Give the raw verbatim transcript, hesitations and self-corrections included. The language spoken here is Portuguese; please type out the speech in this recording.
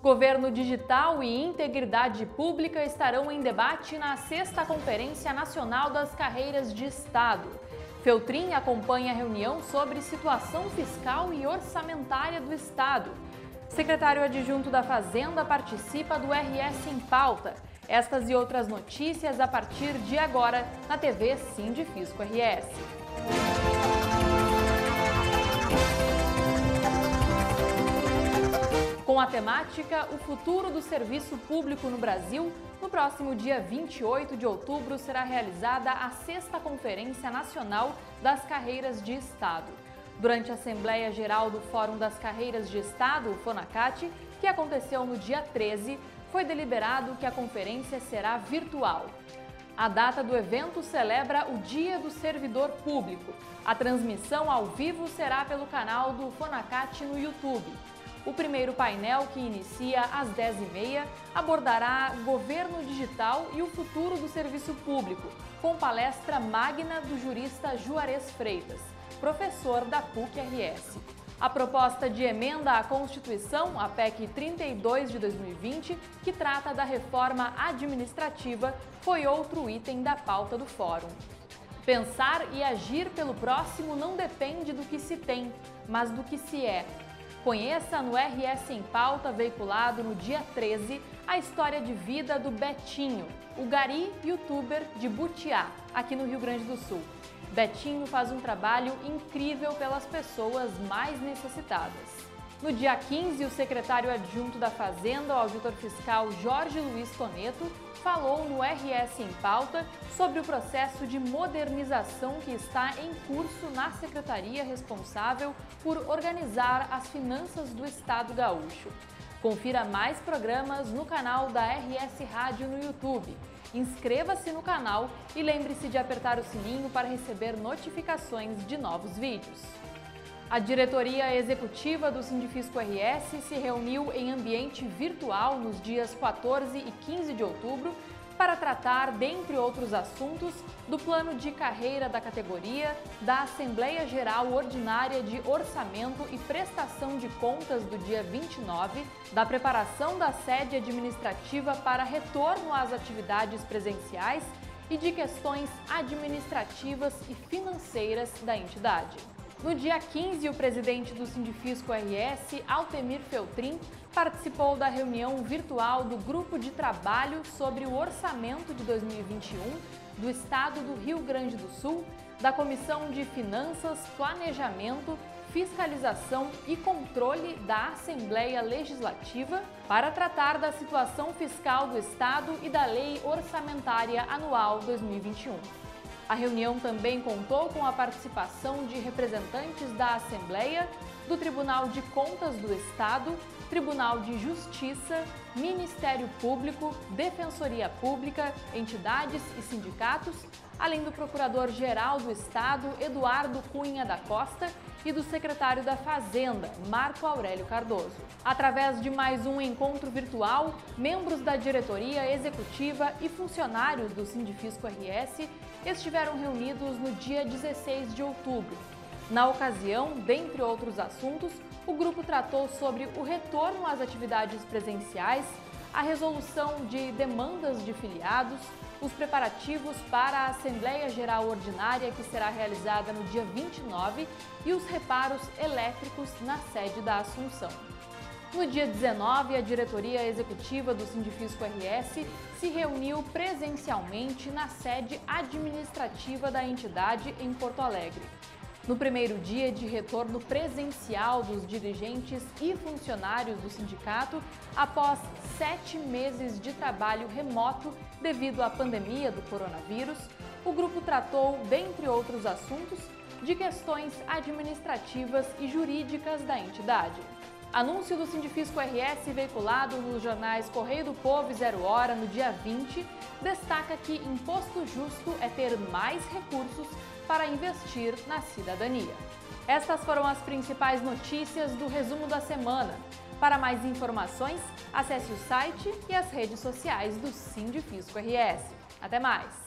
Governo digital e integridade pública estarão em debate na sexta Conferência Nacional das Carreiras de Estado. Feltrin acompanha a reunião sobre situação fiscal e orçamentária do Estado. Secretário adjunto da Fazenda participa do R S em Pauta. Estas e outras notícias a partir de agora na T V Sindifisco R S. Com a temática O Futuro do Serviço Público no Brasil, no próximo dia vinte e oito de outubro será realizada a sexta Conferência Nacional das Carreiras de Estado. Durante a Assembleia Geral do Fórum das Carreiras de Estado, o FONACAT, que aconteceu no dia treze, foi deliberado que a conferência será virtual. A data do evento celebra o Dia do Servidor Público. A transmissão ao vivo será pelo canal do FONACAT no YouTube. O primeiro painel, que inicia às dez e meia, abordará governo digital e o futuro do serviço público, com palestra magna do jurista Juarez Freitas, professor da P U C R S. A proposta de emenda à Constituição, a P E C trinta e dois de dois mil e vinte, que trata da reforma administrativa, foi outro item da pauta do Fórum. Pensar e agir pelo próximo não depende do que se tem, mas do que se é. Conheça no R S em Pauta, veiculado no dia treze, a história de vida do Betinho, o gari youtuber de Butiá, aqui no Rio Grande do Sul. Betinho faz um trabalho incrível pelas pessoas mais necessitadas. No dia quinze, o secretário adjunto da Fazenda, o auditor fiscal Jorge Luiz Toneto, falou no R S em Pauta sobre o processo de modernização que está em curso na secretaria responsável por organizar as finanças do Estado gaúcho. Confira mais programas no canal da R S Rádio no YouTube. Inscreva-se no canal e lembre-se de apertar o sininho para receber notificações de novos vídeos. A diretoria executiva do Sindifisco R S se reuniu em ambiente virtual nos dias quatorze e quinze de outubro para tratar, dentre outros assuntos, do plano de carreira da categoria, da Assembleia Geral Ordinária de Orçamento e Prestação de Contas do dia vinte e nove, da preparação da sede administrativa para retorno às atividades presenciais e de questões administrativas e financeiras da entidade. No dia quinze, o presidente do Sindifisco R S, Altemir Feltrin, participou da reunião virtual do Grupo de Trabalho sobre o Orçamento de dois mil e vinte e um do Estado do Rio Grande do Sul, da Comissão de Finanças, Planejamento, Fiscalização e Controle da Assembleia Legislativa para tratar da situação fiscal do Estado e da Lei Orçamentária Anual dois mil e vinte e um. A reunião também contou com a participação de representantes da Assembleia, do Tribunal de Contas do Estado, Tribunal de Justiça, Ministério Público, Defensoria Pública, entidades e sindicatos, além do Procurador-Geral do Estado, Eduardo Cunha da Costa, e do secretário da Fazenda, Marco Aurélio Cardoso. Através de mais um encontro virtual, membros da diretoria executiva e funcionários do Sindifisco R S estiveram reunidos no dia dezesseis de outubro. Na ocasião, dentre outros assuntos, o grupo tratou sobre o retorno às atividades presenciais, a resolução de demandas de filiados, os preparativos para a Assembleia Geral Ordinária, que será realizada no dia vinte e nove, e os reparos elétricos na sede da Assunção. No dia dezenove, a diretoria executiva do Sindifisco R S se reuniu presencialmente na sede administrativa da entidade em Porto Alegre. No primeiro dia de retorno presencial dos dirigentes e funcionários do sindicato, após sete meses de trabalho remoto devido à pandemia do coronavírus, o grupo tratou, dentre outros assuntos, de questões administrativas e jurídicas da entidade. Anúncio do Sindifisco R S veiculado nos jornais Correio do Povo e Zero Hora no dia vinte destaca que imposto justo é ter mais recursos para investir na cidadania. Estas foram as principais notícias do resumo da semana. Para mais informações, acesse o site e as redes sociais do Sindifisco R S. Até mais!